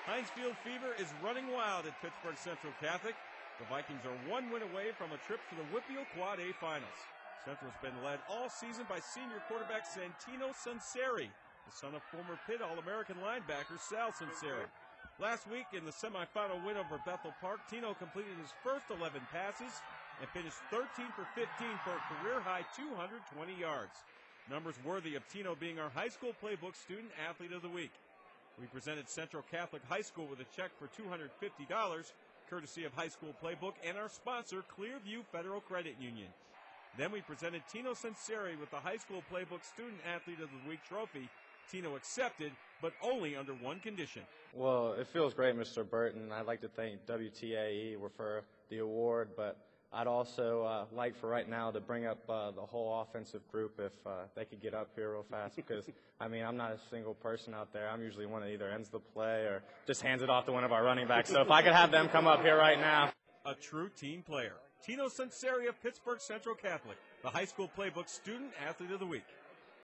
Heinz Field fever is running wild at Pittsburgh Cental Catholic. The Vikings are one win away from a trip to the Whitfield Quad A Finals. Central's been led all season by senior quarterback Tino Sunseri, the son of former Pitt All-American linebacker Sal Sunseri. Last week in the semifinal win over Bethel Park, Tino completed his first 11 passes and finished 13 for 15 for a career-high 220 yards. Numbers worthy of Tino being our High School Playbook Student Athlete of the Week. We presented Central Catholic High School with a check for $250, courtesy of High School Playbook and our sponsor, Clearview Federal Credit Union. Then we presented Tino Sunseri with the High School Playbook Student Athlete of the Week trophy. Tino accepted, but only under one condition. Well, it feels great, Mr. Burton. I'd like to thank WTAE for the award, but I'd also like for right now to bring up the whole offensive group if they could get up here real fast because, I mean, I'm not a single person out there. I'm usually one that either ends the play or just hands it off to one of our running backs. So if I could have them come up here right now. A true team player. Tino Sunseri of Pittsburgh Central Catholic, the High School Playbook Student Athlete of the Week.